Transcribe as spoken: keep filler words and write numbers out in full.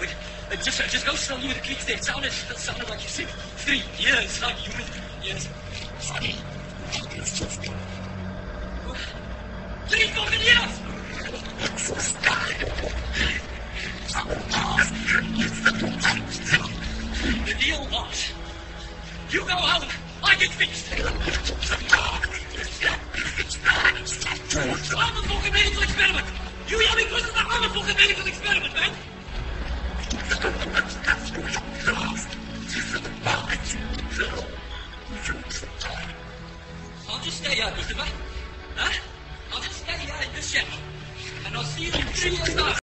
but uh, just uh, just go slowly with the clicks there. It sounded, it sounded like you said three years, like human years. Sorry. Three fucking years! The deal was, you go home, I get fixed. I'm a fucking medical experiment. You hear me, Christopher? I'm a fucking medical experiment, man. I'll just stay here, Christopher. Huh? I'll just stay here in this shadow. And I'll see you in three years' time.